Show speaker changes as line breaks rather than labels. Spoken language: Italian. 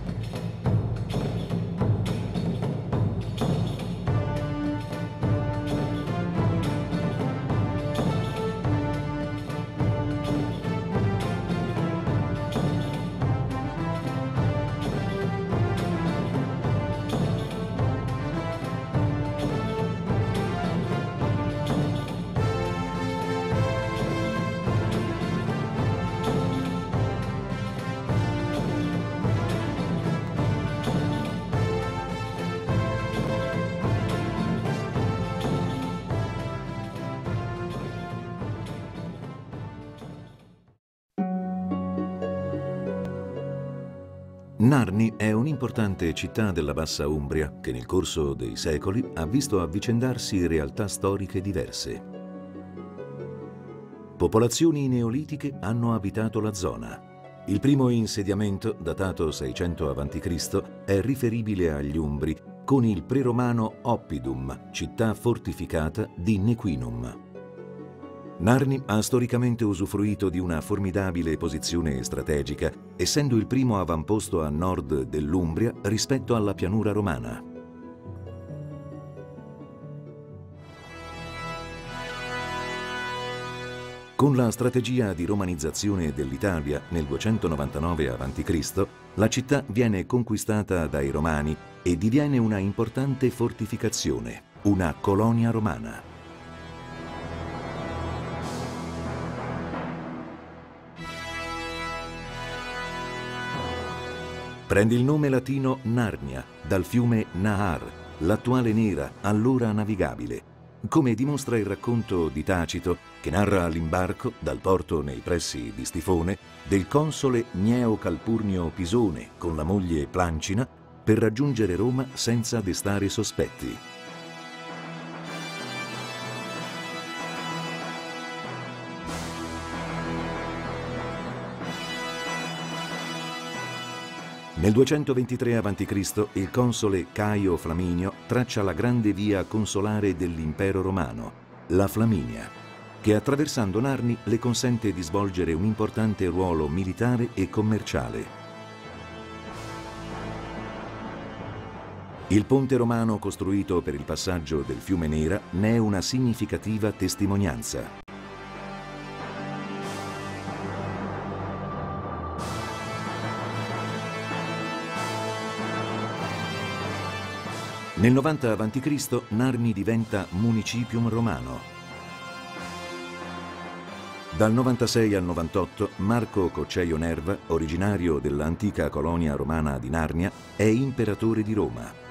Narni è un'importante città della Bassa Umbria che nel corso dei secoli ha visto avvicendarsi realtà storiche diverse. Popolazioni neolitiche hanno abitato la zona. Il primo insediamento, datato 600 a.C., è riferibile agli Umbri, con il preromano Oppidum, città fortificata di Nequinum. Narni ha storicamente usufruito di una formidabile posizione strategica, essendo il primo avamposto a nord dell'Umbria rispetto alla pianura romana. Con la strategia di romanizzazione dell'Italia nel 299 a.C., la città viene conquistata dai Romani e diviene una importante fortificazione, una colonia romana. Prende il nome latino Narnia, dal fiume Nahar, l'attuale Nera, allora navigabile, come dimostra il racconto di Tacito che narra l'imbarco dal porto nei pressi di Stifone del console Gneo Calpurnio Pisone con la moglie Plancina per raggiungere Roma senza destare sospetti. Nel 223 a.C. il console Caio Flaminio traccia la grande via consolare dell'impero romano, la Flaminia, che attraversando Narni le consente di svolgere un importante ruolo militare e commerciale. Il ponte romano costruito per il passaggio del fiume Nera ne è una significativa testimonianza. Nel 90 a.C. Narni diventa municipium romano. Dal 96 al 98 Marco Cocceio Nerva, originario dell'antica colonia romana di Narnia, è imperatore di Roma.